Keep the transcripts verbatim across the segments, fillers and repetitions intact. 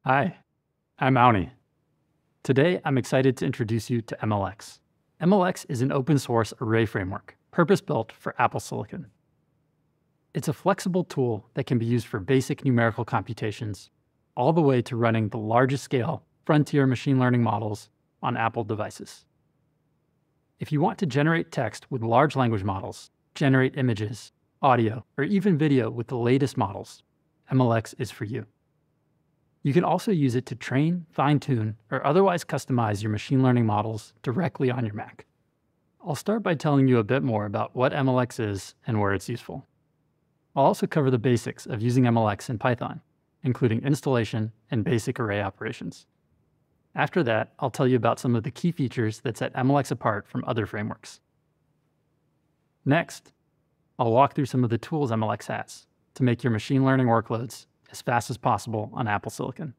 Hi, I'm Auni. Today, I'm excited to introduce you to M L X. M L X is an open-source array framework, purpose-built for Apple Silicon. It's a flexible tool that can be used for basic numerical computations, all the way to running the largest-scale frontier machine learning models on Apple devices. If you want to generate text with large language models, generate images, audio, or even video with the latest models, M L X is for you. You can also use it to train, fine-tune, or otherwise customize your machine learning models directly on your Mac. I'll start by telling you a bit more about what M L X is and where it's useful. I'll also cover the basics of using M L X in Python, including installation and basic array operations. After that, I'll tell you about some of the key features that set M L X apart from other frameworks. Next, I'll walk through some of the tools M L X has to make your machine learning workloads as fast as possible on Apple Silicon.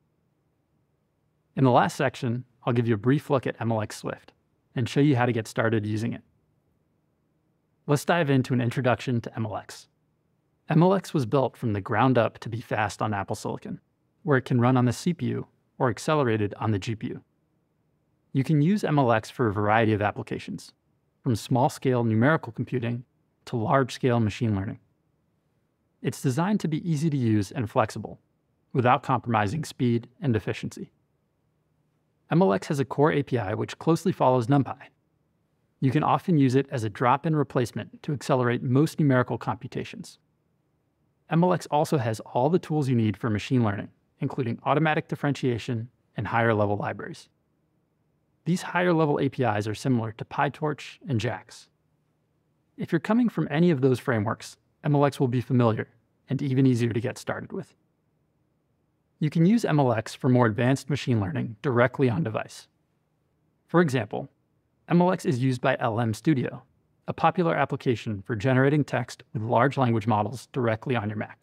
In the last section, I'll give you a brief look at M L X Swift and show you how to get started using it. Let's dive into an introduction to M L X. M L X was built from the ground up to be fast on Apple Silicon, where it can run on the C P U or accelerated on the G P U. You can use M L X for a variety of applications, from small-scale numerical computing to large-scale machine learning. It's designed to be easy to use and flexible, without compromising speed and efficiency. M L X has a core A P I which closely follows NumPy. You can often use it as a drop-in replacement to accelerate most numerical computations. M L X also has all the tools you need for machine learning, including automatic differentiation and higher-level libraries. These higher-level A P Is are similar to PyTorch and JAX. If you're coming from any of those frameworks, M L X will be familiar and even easier to get started with. You can use M L X for more advanced machine learning directly on device. For example, M L X is used by L M Studio, a popular application for generating text with large language models directly on your Mac.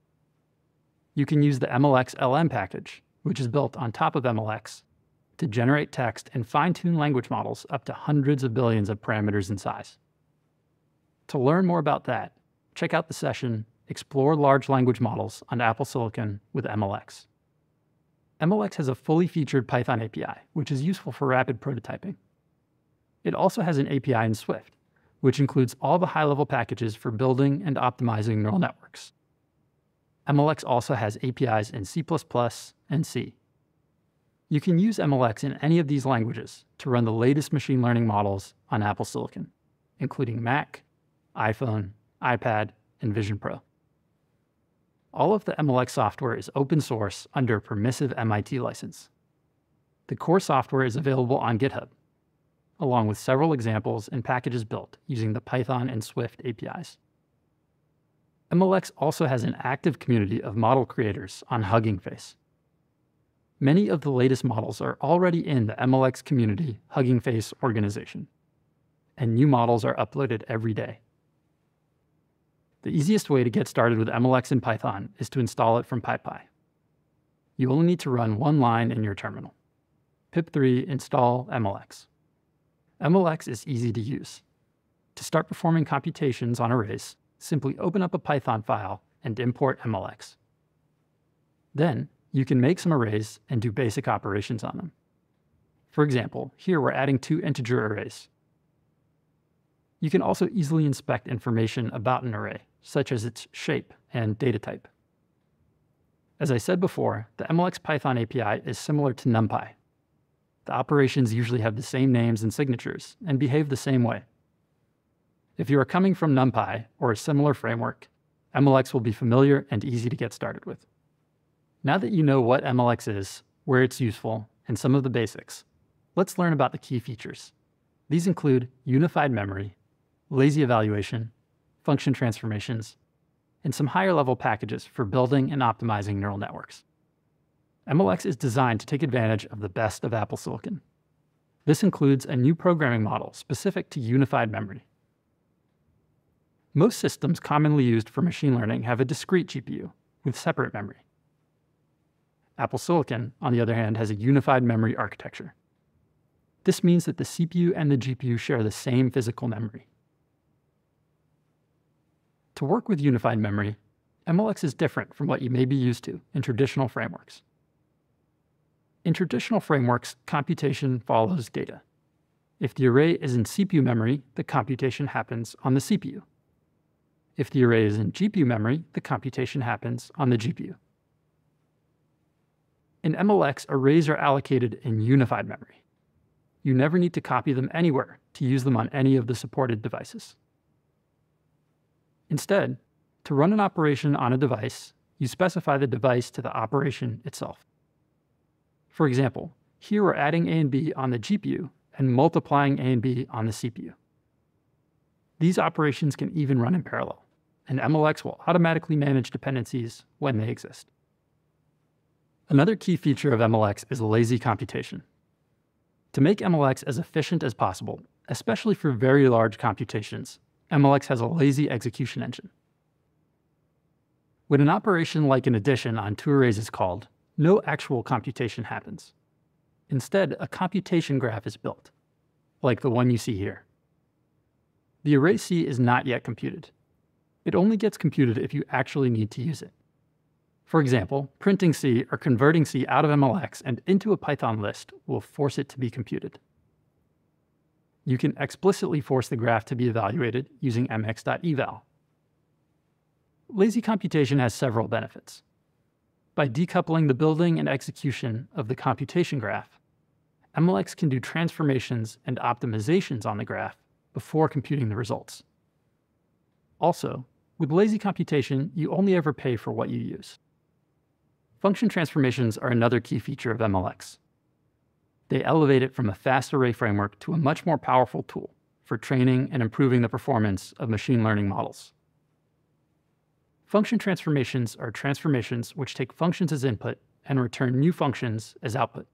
You can use the M L X L M package, which is built on top of M L X, to generate text and fine-tune language models up to hundreds of billions of parameters in size. To learn more about that, check out the session, Explore Large Language Models on Apple Silicon with M L X. M L X has a fully featured Python A P I, which is useful for rapid prototyping. It also has an A P I in Swift, which includes all the high-level packages for building and optimizing neural networks. M L X also has A P Is in C plus plus and C. You can use M L X in any of these languages to run the latest machine learning models on Apple Silicon, including Mac, iPhone, iPad, and Vision Pro. All of the M L X software is open source under a permissive M I T license. The core software is available on GitHub, along with several examples and packages built using the Python and Swift A P Is. M L X also has an active community of model creators on Hugging Face. Many of the latest models are already in the M L X community Hugging Face organization, and new models are uploaded every day. The easiest way to get started with M L X in Python is to install it from PyPy. You only need to run one line in your terminal. pip three install M L X. M L X is easy to use. To start performing computations on arrays, simply open up a Python file and import M L X. Then, you can make some arrays and do basic operations on them. For example, here we're adding two integer arrays. You can also easily inspect information about an array, such as its shape and data type. As I said before, the M L X Python A P I is similar to NumPy. The operations usually have the same names and signatures and behave the same way. If you are coming from NumPy or a similar framework, M L X will be familiar and easy to get started with. Now that you know what M L X is, where it's useful, and some of the basics, let's learn about the key features. These include unified memory, lazy evaluation, function transformations, and some higher-level packages for building and optimizing neural networks. M L X is designed to take advantage of the best of Apple Silicon. This includes a new programming model specific to unified memory. Most systems commonly used for machine learning have a discrete G P U with separate memory. Apple Silicon, on the other hand, has a unified memory architecture. This means that the C P U and the G P U share the same physical memory. To work with unified memory, M L X is different from what you may be used to in traditional frameworks. In traditional frameworks, computation follows data. If the array is in C P U memory, the computation happens on the C P U. If the array is in G P U memory, the computation happens on the G P U. In M L X, arrays are allocated in unified memory. You never need to copy them anywhere to use them on any of the supported devices. Instead, to run an operation on a device, you specify the device to the operation itself. For example, here we're adding A and B on the G P U and multiplying A and B on the C P U. These operations can even run in parallel, and M L X will automatically manage dependencies when they exist. Another key feature of M L X is lazy computation. To make M L X as efficient as possible, especially for very large computations, M L X has a lazy execution engine. When an operation like an addition on two arrays is called, no actual computation happens. Instead, a computation graph is built, like the one you see here. The array C is not yet computed. It only gets computed if you actually need to use it. For example, printing C or converting C out of M L X and into a Python list will force it to be computed. You can explicitly force the graph to be evaluated using mx.eval. Lazy computation has several benefits. By decoupling the building and execution of the computation graph, M L X can do transformations and optimizations on the graph before computing the results. Also, with lazy computation, you only ever pay for what you use. Function transformations are another key feature of M L X. They elevate it from a fast array framework to a much more powerful tool for training and improving the performance of machine learning models. Function transformations are transformations which take functions as input and return new functions as output.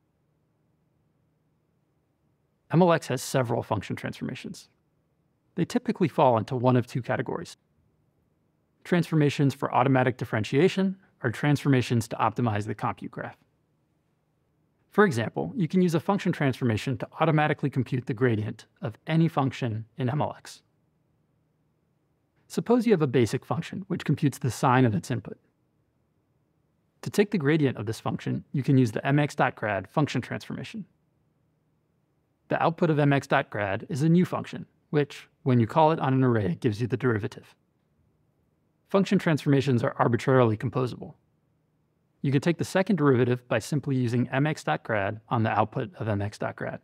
M L X has several function transformations. They typically fall into one of two categories. Transformations for automatic differentiation or transformations to optimize the compute graph. For example, you can use a function transformation to automatically compute the gradient of any function in M L X. Suppose you have a basic function which computes the sign of its input. To take the gradient of this function, you can use the mx.grad function transformation. The output of mx.grad is a new function, which, when you call it on an array, gives you the derivative. Function transformations are arbitrarily composable. You can take the second derivative by simply using mx.grad on the output of mx.grad.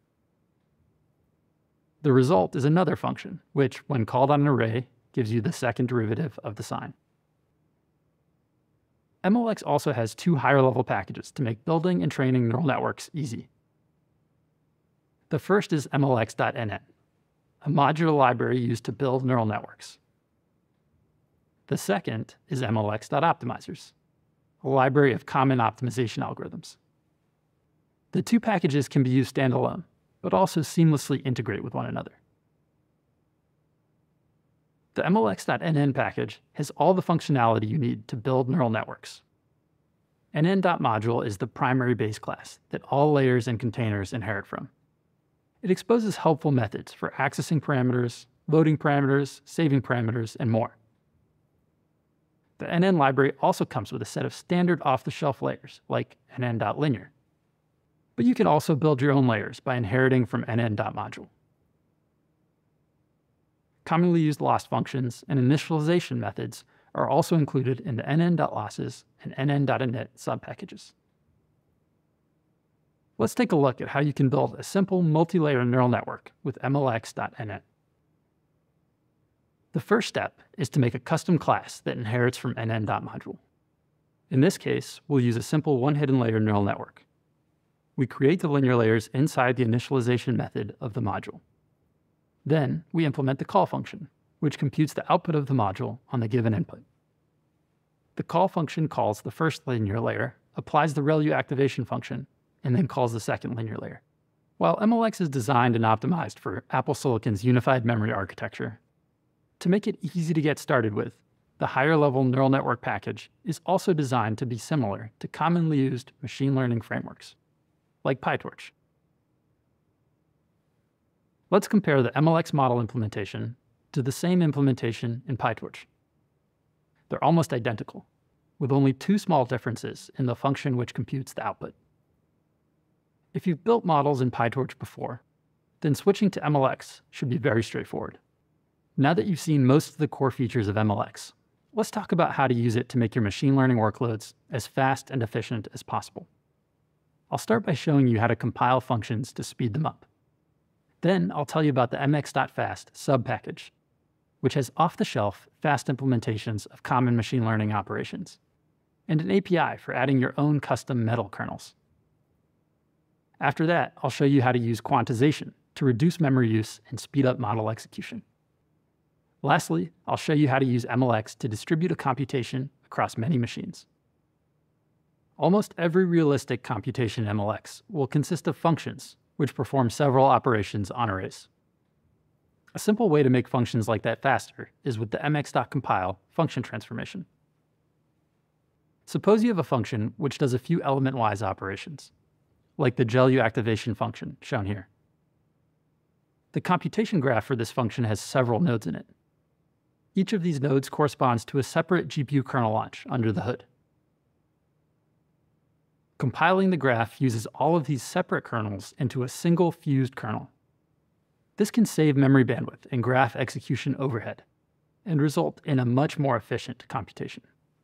The result is another function, which, when called on an array, gives you the second derivative of the sign. M L X also has two higher-level packages to make building and training neural networks easy. The first is M L X.N N, a modular library used to build neural networks. The second is M L X.Optimizers, a library of common optimization algorithms. The two packages can be used standalone, but also seamlessly integrate with one another. The M L X.N N package has all the functionality you need to build neural networks. N N.module is the primary base class that all layers and containers inherit from. It exposes helpful methods for accessing parameters, loading parameters, saving parameters, and more. The N N library also comes with a set of standard off-the-shelf layers, like N N.linear. But you can also build your own layers by inheriting from N N.module. Commonly used loss functions and initialization methods are also included in the N N.losses and N N.init subpackages. Let's take a look at how you can build a simple multi-layer neural network with M L X.N N. The first step is to make a custom class that inherits from N N.module. In this case, we'll use a simple one-hidden layer neural network. We create the linear layers inside the initialization method of the module. Then, we implement the call function, which computes the output of the module on the given input. The call function calls the first linear layer, applies the ReLU activation function, and then calls the second linear layer. While M L X is designed and optimized for Apple Silicon's unified memory architecture, to make it easy to get started with, the higher-level neural network package is also designed to be similar to commonly used machine learning frameworks, like PyTorch. Let's compare the M L X model implementation to the same implementation in PyTorch. They're almost identical, with only two small differences in the function which computes the output. If you've built models in PyTorch before, then switching to M L X should be very straightforward. Now that you've seen most of the core features of M L X, let's talk about how to use it to make your machine learning workloads as fast and efficient as possible. I'll start by showing you how to compile functions to speed them up. Then I'll tell you about the mx.fast subpackage, which has off-the-shelf fast implementations of common machine learning operations, and an A P I for adding your own custom metal kernels. After that, I'll show you how to use quantization to reduce memory use and speed up model execution. Lastly, I'll show you how to use M L X to distribute a computation across many machines. Almost every realistic computation in M L X will consist of functions, which perform several operations on arrays. A simple way to make functions like that faster is with the mx.compile function transformation. Suppose you have a function which does a few element-wise operations, like the G L U activation function shown here. The computation graph for this function has several nodes in it. Each of these nodes corresponds to a separate G P U kernel launch under the hood. Compiling the graph uses all of these separate kernels into a single fused kernel. This can save memory bandwidth and graph execution overhead, and result in a much more efficient computation.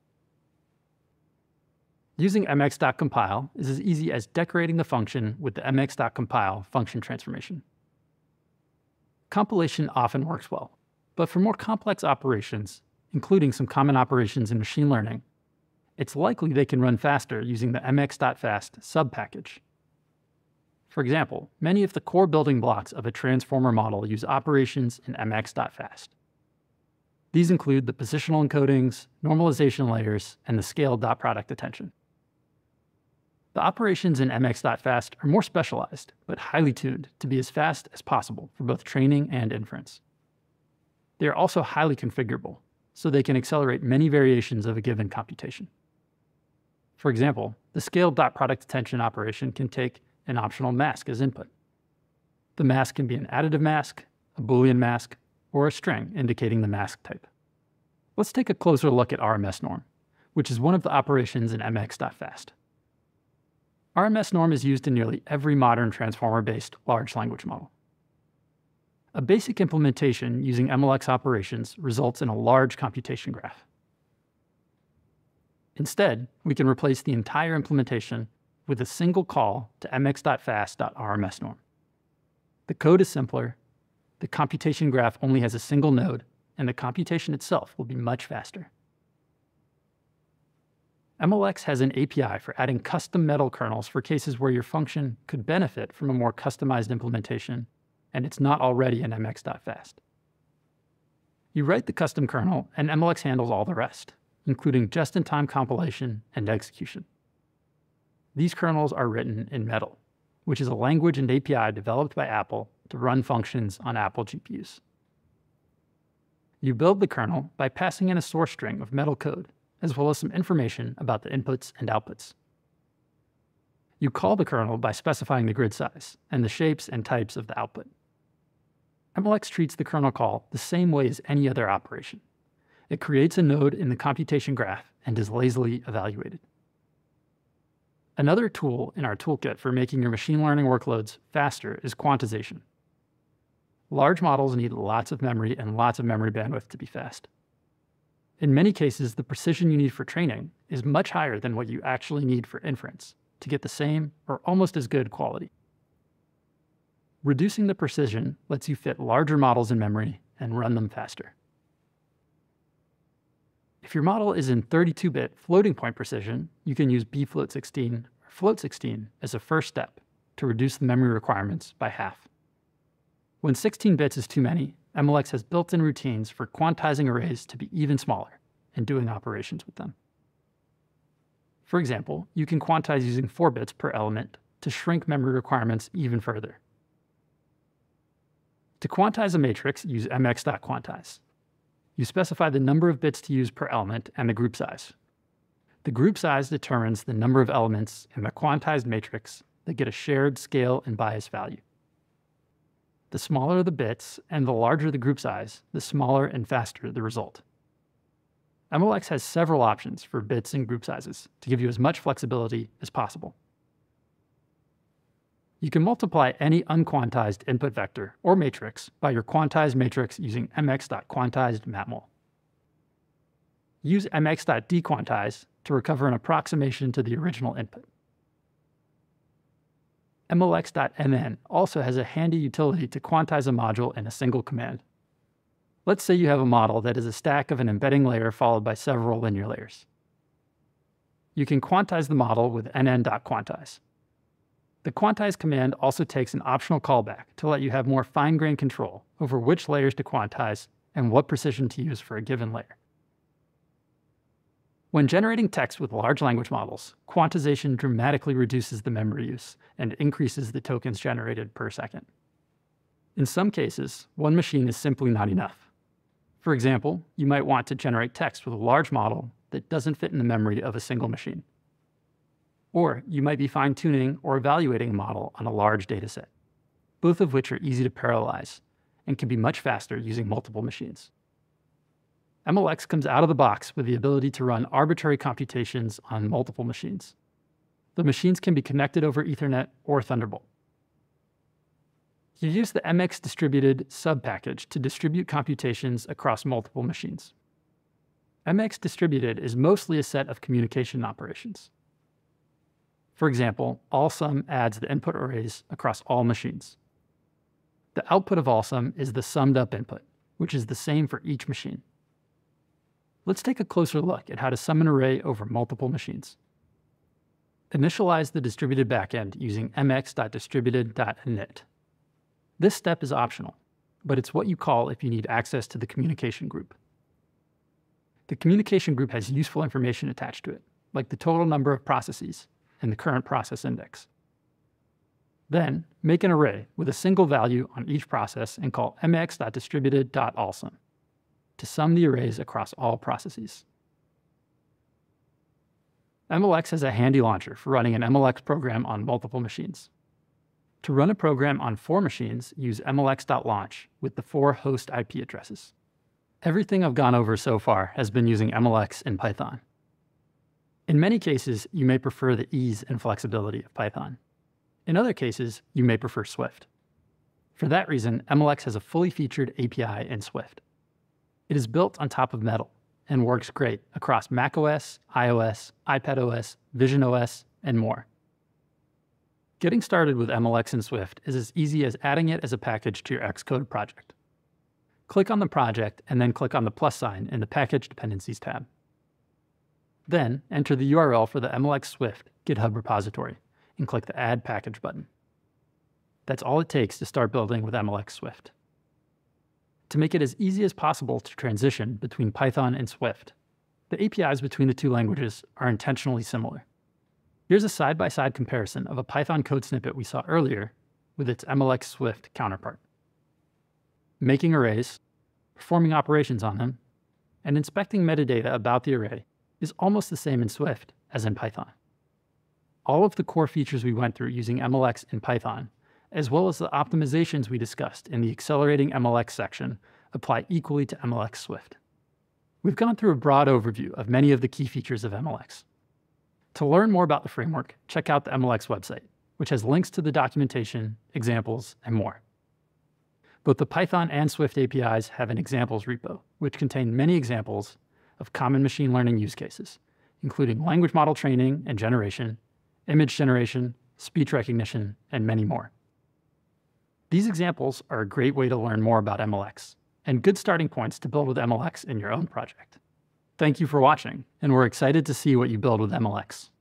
Using mx.compile is as easy as decorating the function with the mx.compile function transformation. Compilation often works well, but for more complex operations, including some common operations in machine learning, it's likely they can run faster using the mx.fast subpackage. For example, many of the core building blocks of a transformer model use operations in mx.fast. These include the positional encodings, normalization layers, and the scale dot product attention. The operations in mx.fast are more specialized, but highly tuned to be as fast as possible for both training and inference. They are also highly configurable, so they can accelerate many variations of a given computation. For example, the scale dot product attention operation can take an optional mask as input. The mask can be an additive mask, a Boolean mask, or a string indicating the mask type. Let's take a closer look at R M S norm, which is one of the operations in mx.fast. R M S norm is used in nearly every modern transformer-based large language model. A basic implementation using M L X operations results in a large computation graph. Instead, we can replace the entire implementation with a single call to mx.fast.rmsnorm. The code is simpler, the computation graph only has a single node, and the computation itself will be much faster. M L X has an A P I for adding custom metal kernels for cases where your function could benefit from a more customized implementation, and it's not already in mx.fast. You write the custom kernel, and M L X handles all the rest, including just-in-time compilation and execution. These kernels are written in Metal, which is a language and A P I developed by Apple to run functions on Apple G P Us. You build the kernel by passing in a source string of Metal code, as well as some information about the inputs and outputs. You call the kernel by specifying the grid size and the shapes and types of the output. M L X treats the kernel call the same way as any other operation. It creates a node in the computation graph and is lazily evaluated. Another tool in our toolkit for making your machine learning workloads faster is quantization. Large models need lots of memory and lots of memory bandwidth to be fast. In many cases, the precision you need for training is much higher than what you actually need for inference to get the same or almost as good quality. Reducing the precision lets you fit larger models in memory and run them faster. If your model is in thirty-two bit floating point precision, you can use b float sixteen or float sixteen as a first step to reduce the memory requirements by half. When sixteen bits is too many, M L X has built-in routines for quantizing arrays to be even smaller and doing operations with them. For example, you can quantize using four bits per element to shrink memory requirements even further. To quantize a matrix, use mx.quantize. You specify the number of bits to use per element and the group size. The group size determines the number of elements in the quantized matrix that get a shared scale and bias value. The smaller the bits and the larger the group size, the smaller and faster the result. M L X has several options for bits and group sizes to give you as much flexibility as possible. You can multiply any unquantized input vector or matrix by your quantized matrix using mx.quantized.matmul. Use mx.dequantize to recover an approximation to the original input. mlx.mn also has a handy utility to quantize a module in a single command. Let's say you have a model that is a stack of an embedding layer followed by several linear layers. You can quantize the model with nn.quantize. The quantize command also takes an optional callback to let you have more fine-grained control over which layers to quantize and what precision to use for a given layer. When generating text with large language models, quantization dramatically reduces the memory use and increases the tokens generated per second. In some cases, one machine is simply not enough. For example, you might want to generate text with a large model that doesn't fit in the memory of a single machine. Or you might be fine-tuning or evaluating a model on a large dataset, both of which are easy to parallelize and can be much faster using multiple machines. M L X comes out of the box with the ability to run arbitrary computations on multiple machines. The machines can be connected over Ethernet or Thunderbolt. You use the M X distributed subpackage to distribute computations across multiple machines. M X distributed is mostly a set of communication operations. For example, AllSum adds the input arrays across all machines. The output of AllSum is the summed up input, which is the same for each machine. Let's take a closer look at how to sum an array over multiple machines. Initialize the distributed backend using mx.distributed.init. This step is optional, but it's what you call if you need access to the communication group. The communication group has useful information attached to it, like the total number of processes and the current process index. Then, make an array with a single value on each process and call mx.distributed.allSum to sum the arrays across all processes. M L X has a handy launcher for running an M L X program on multiple machines. To run a program on four machines, use mlx.launch with the four host I P addresses. Everything I've gone over so far has been using M L X in Python. In many cases, you may prefer the ease and flexibility of Python. In other cases, you may prefer Swift. For that reason, M L X has a fully featured A P I in Swift. It is built on top of Metal and works great across macOS, iOS, iPadOS, visionOS, and more. Getting started with M L X in Swift is as easy as adding it as a package to your Xcode project. Click on the project and then click on the plus sign in the Package Dependencies tab. Then enter the U R L for the M L X Swift GitHub repository and click the Add Package button. That's all it takes to start building with M L X Swift. To make it as easy as possible to transition between Python and Swift, the A P Is between the two languages are intentionally similar. Here's a side-by-side comparison of a Python code snippet we saw earlier with its M L X Swift counterpart. Making arrays, performing operations on them, and inspecting metadata about the array is almost the same in Swift as in Python. All of the core features we went through using M L X in Python, as well as the optimizations we discussed in the Accelerating M L X section, apply equally to M L X Swift. We've gone through a broad overview of many of the key features of M L X. To learn more about the framework, check out the M L X website, which has links to the documentation, examples, and more. Both the Python and Swift A P Is have an examples repo, which contain many examples of common machine learning use cases, including language model training and generation, image generation, speech recognition, and many more. These examples are a great way to learn more about M L X, and good starting points to build with M L X in your own project. Thank you for watching, and we're excited to see what you build with M L X.